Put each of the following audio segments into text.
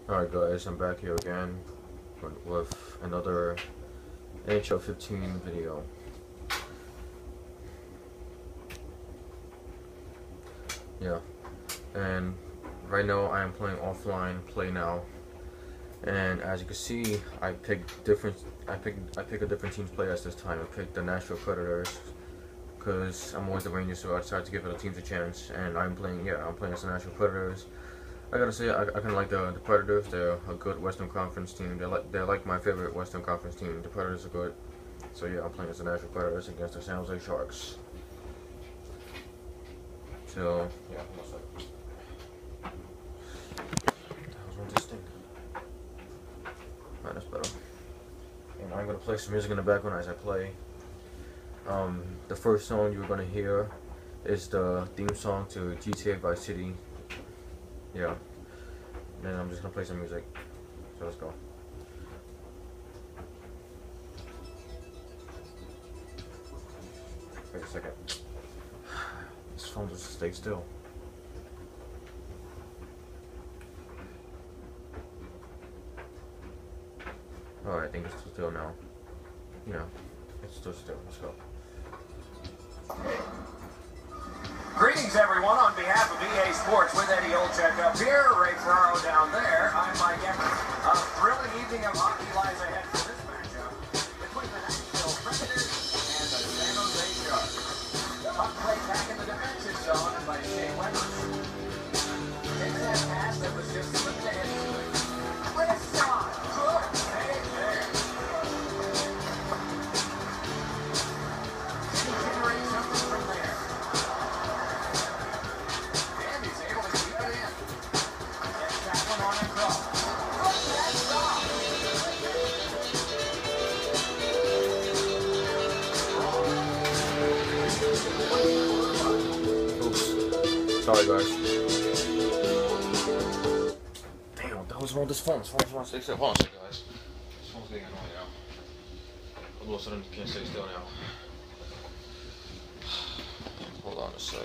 Alright guys, I'm back here again with another NHL 15 video. Yeah, and right now I am playing offline play now, and as you can see, I pick a different team's players this time. I picked the Nashville Predators because I'm always the Rangers, so I decided to give other teams a chance. And I'm playing as the Nashville Predators. I gotta say, I kind of like the Predators. They're a good Western Conference team. They're like my favorite Western Conference team. The Predators are good. So yeah, I'm playing as the Nashville Predators against the San Jose Sharks. So yeah, what's up? That was one distinct. Alright, that's better. And I'm gonna play some music in the background as I play. The first song you're gonna hear is the theme song to GTA Vice City. Yeah. Then I'm just gonna play some music. So let's go. Wait a second. This phone just stay still. Alright, I think it's still now. Yeah. It's still. Let's go. Greetings, everyone. On behalf of EA Sports, with Eddie Olczyk up here, Ray Ferraro down there, I'm Mike Eckert. A thrilling evening of hockey lies ahead for this matchup between the Nashville Predators and the San Jose Sharks. Puck play back in the defensive zone by Shea Weber. Takes that pass that was just slipped ahead to it. Wrist on. Good save there. Can he generate something from there? Sorry guys. Damn, what the hell's wrong with this phone? This phone's wrong. Stay still. Hold on a second, guys. This phone's getting annoying now. All of a sudden, you can't stay still now. Hold on a sec.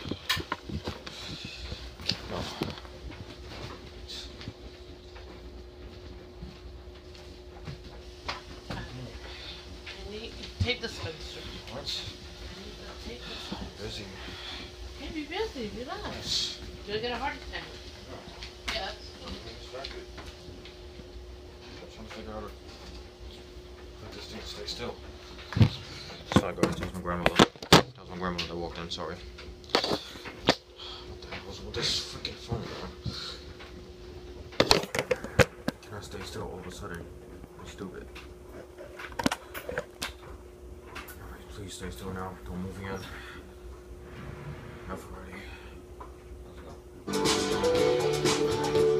No. Take the Spencer. What? Take the I'm busy. Can't be busy, relax. You're gonna get a heart attack. No. Yeah. I'm distracted. I'm trying to figure out how to put this thing to stay still. Sorry guys, that was my grandmother. That was my grandmother that walked in, sorry. What the hell was with this freaking phone, man? Can I stay still all of a sudden? I'm stupid. Alright, please stay still now. Don't move yet. Enough already. Let's go.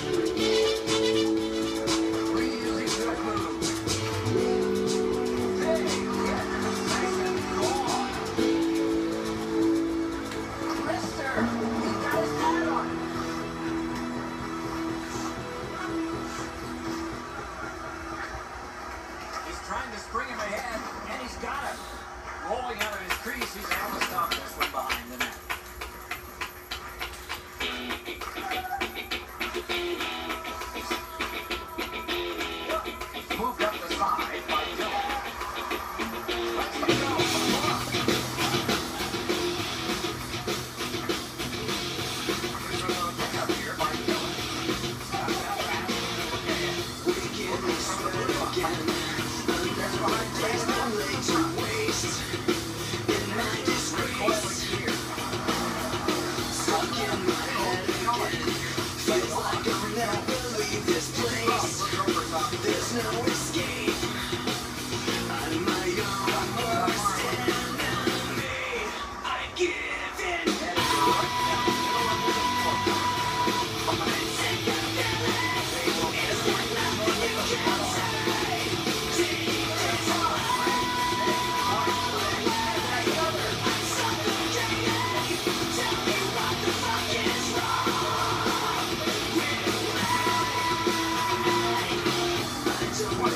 Trying to spring him ahead, and he's got it. Rolling out of his crease, he's able to stop this one behind the net. Moved up the side by Dillon. Let's go for the block. Pick up here by Dillon. Stop that pass. Look ahead. There's no escape. I'm my own worst enemy. I give in. It's like nothing you can say. Deep inside. I'm suffocating. Tell me what the fuck is wrong with me. I don't want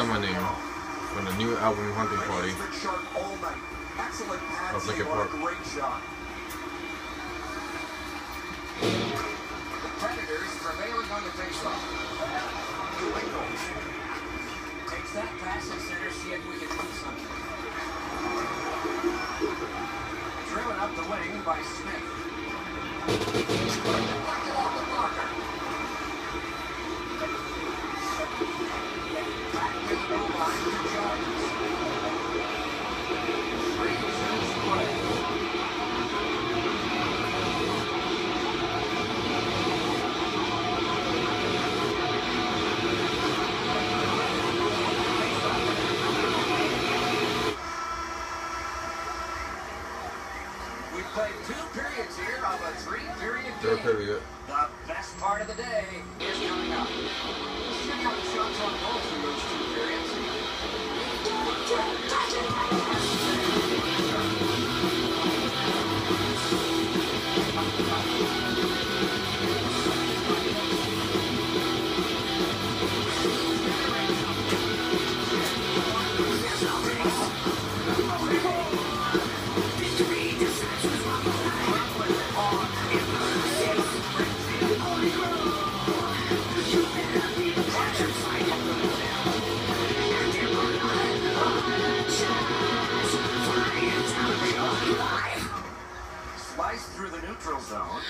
my name from the new album Hunting Party of Linkin Park. Great shot. The Predators prevailing on the faceoff. Takes that pass and center, see if we can do something. Driven up the wing by Smith. Deflected off the blocker. Back to the goal line to Jones. Reeves in his play. We've played 2 periods here of a 3-period Third game. period. The best part of the day is coming up. Let's check out the shots on goal through those 2 periods. Slice through the neutral zone.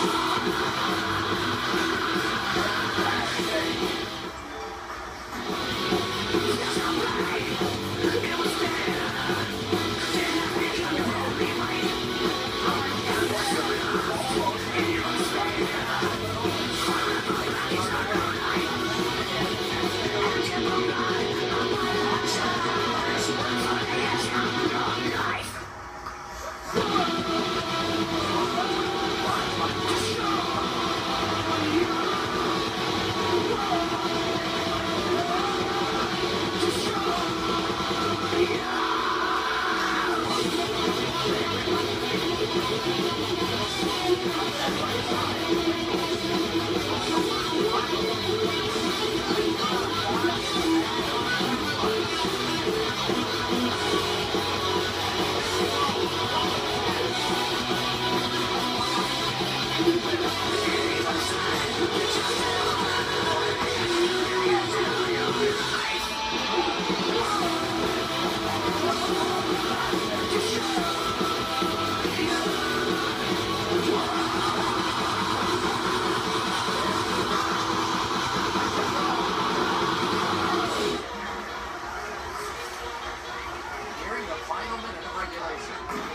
Nearing the final minute of regulation.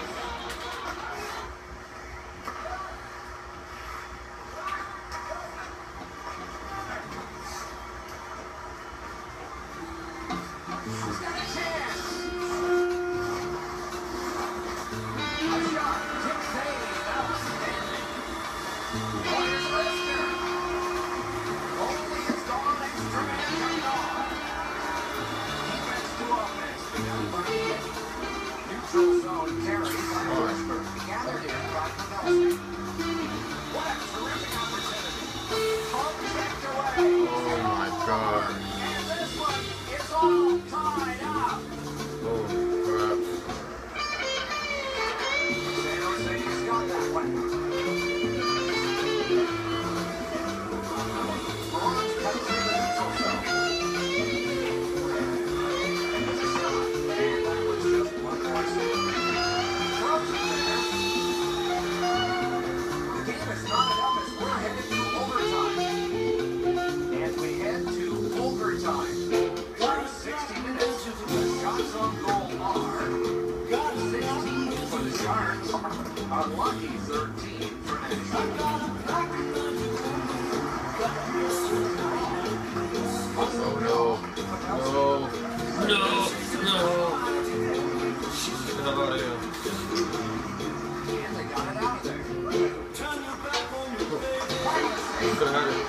He's got a chance. A shot. Tip save. Outstanding. Here's Lister. Only has gone extra man coming on. Defense to offense. Begun by Nick. Neutral zone carry by Forsberg. Gathered in by Pavelski. What a terrific opportunity. Home checked away. Oh my God. And this one is all tied up. Holy crap. San Jose's got that one. Bronze cuts through the neutral zone. It's a shot. And that was just one more save. Throws it there. The game is knotted up as we're headed to overtime. And we head to overtime. Through 60 minutes, the shots on goal are 16 for the Sharks, a lucky 13 for Nashville. Oh no. No. No. Get the hell out of here. And they got it out of there. Could have had it.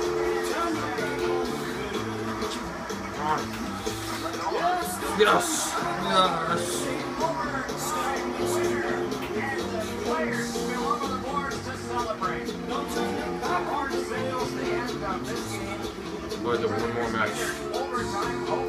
Come on. Yes. Yes. Players spill over the boards to celebrate. Horn sails the end of this game. But the one more match. Overtime.